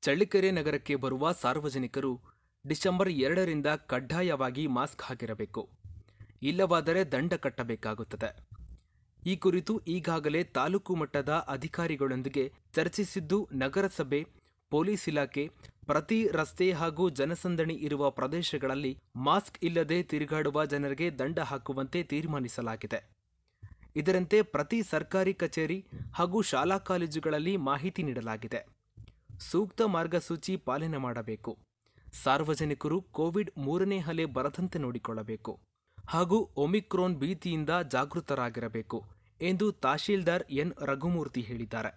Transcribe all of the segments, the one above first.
ಚಳ್ಳಕೆರೆ ನಗರಕ್ಕೆ ಬರುವ ಸಾರ್ವಜನಿಕರು ಡಿಸೆಂಬರ್ 2ರಿಂದ ಕಡ್ಡಾಯವಾಗಿ ಮಾಸ್ಕ್ ಹಾಕಿರಬೇಕು. ಇಲ್ಲವಾದರೆ ದಂಡ ಕಟ್ಟಬೇಕಾಗುತ್ತದೆ. ಈ ಕುರಿತು ಈಗಾಗಲೇ ತಾಲೂಕು ಮಟ್ಟದ ಅಧಿಕಾರಿಗಳೊಂದಿಗೆ ಚರ್ಚಿಸಿದ್ದು, ನಗರಸಭೆ, ಪೊಲೀಸ್ ಇಲಾಖೆ ಪ್ರತಿ ರಸ್ತೆ ಹಾಗೂ ಜನಸಂದಣಿ ಇರುವ ಪ್ರದೇಶಗಳಲ್ಲಿ ಮಾಸ್ಕ್ ಇಲ್ಲದೆ ತಿರುಗಾಡುವ ಜನರಿಗೆ ದಂಡ ಹಾಕುವಂತೆ ತೀರ್ಮಾನಿಸಲಾಗಿದೆ. ಇದರಂತೆ ಪ್ರತಿ ಸರ್ಕಾರಿ ಕಚೇರಿ ಹಾಗೂ ಶಾಲಾ ಕಾಲೇಜುಗಳಲ್ಲಿ ಮಾಹಿತಿ ನೀಡಲಾಗಿದೆ. ಸೂಕ್ತ ಮಾರ್ಗಸೂಚಿ ಪಾಲನೆ ಮಾಡಬೇಕು. ಸಾರ್ವಜನಿಕರು ಕೋವಿಡ್ 3ನೇ ಅಲೆ ಬರದಂತೆ ನೋಡಿಕೊಳ್ಳಬೇಕು ಹಾಗೂ ಒಮಿಕ್ರಾನ್ ಭೀತಿಯಿಂದ ಜಾಗೃತರಾಗಿರಬೇಕು ಎಂದು ತಹಶೀಲ್ದಾರ್ ಎನ್ ರಘುಮೂರ್ತಿ ಹೇಳಿದ್ದಾರೆ.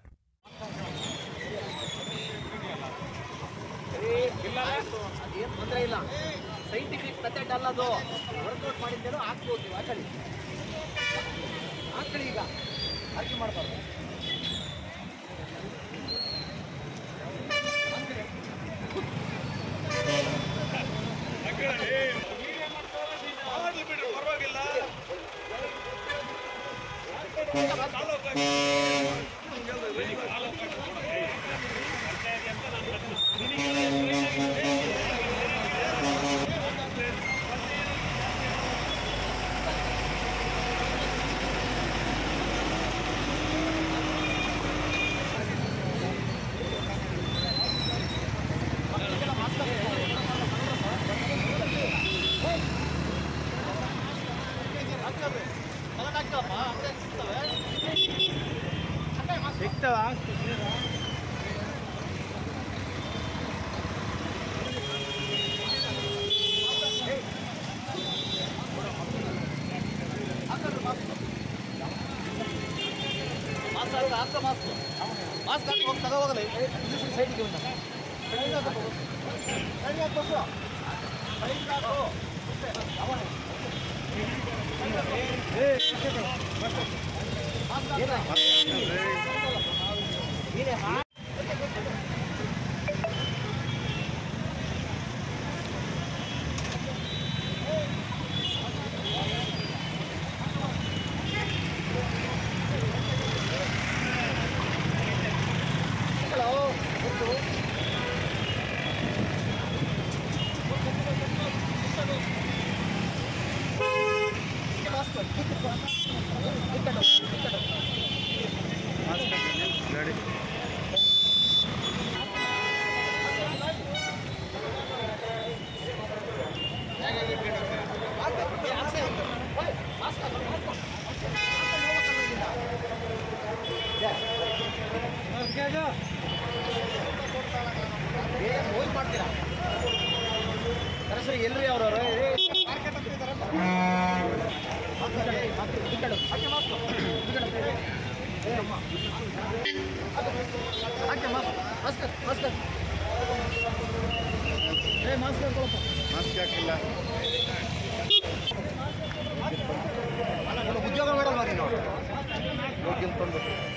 ಎಲ್ರಿ ಅವರು ಉದ್ಯೋಗ ಮಾಡಲ್ವಾ ನೀನು?